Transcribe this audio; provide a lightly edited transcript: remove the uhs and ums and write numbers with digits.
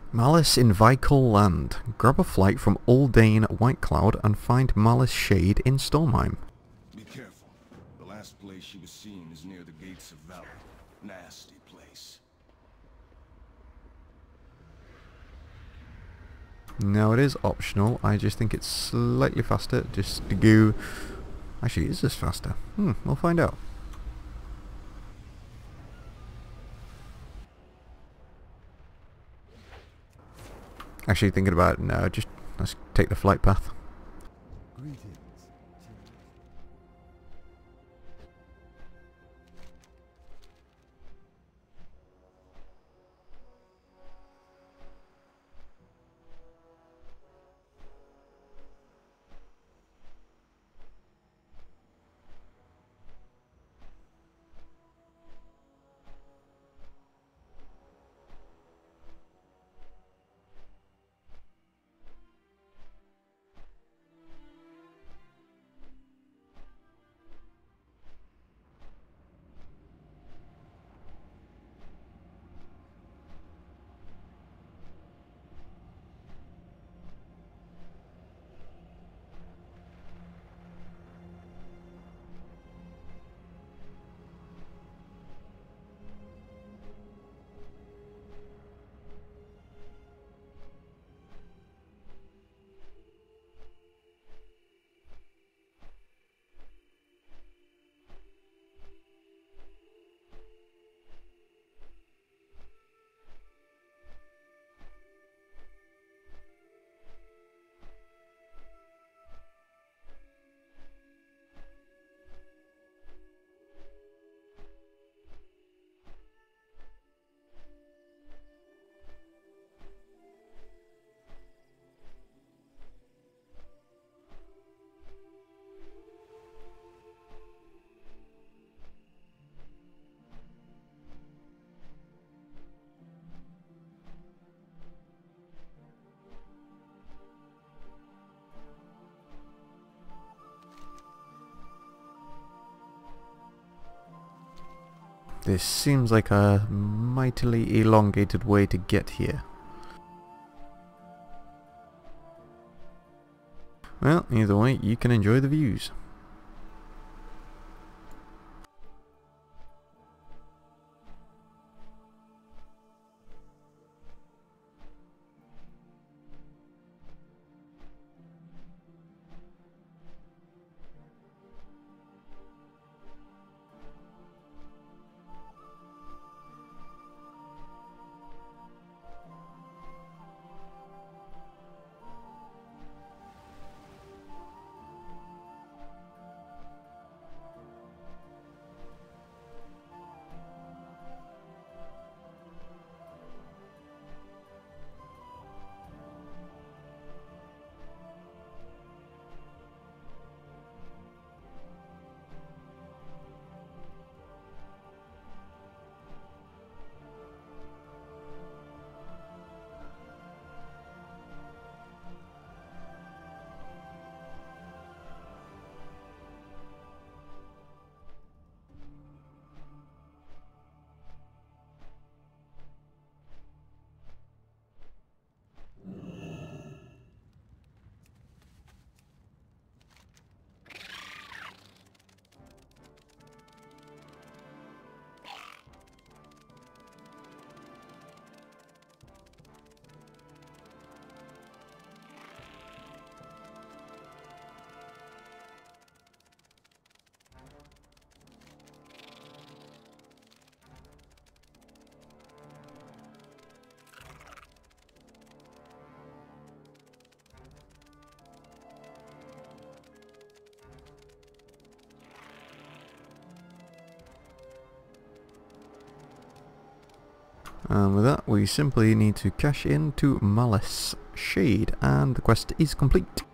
Malice in Vikal Land. Grab a flight from Uldane Whitecloud and find Malice Shade in Stormheim. Be careful. The last place she was seen is near the gates of Valor. Nasty place. Now it is optional, I just think it's slightly faster just to go... Actually, is this faster? We'll find out. Actually thinking about it now, just let's take the flight path. Greetings. This seems like a mightily elongated way to get here. Well, either way, you can enjoy the views. And with that, we simply need to cash in to Malice Shade, and the quest is complete.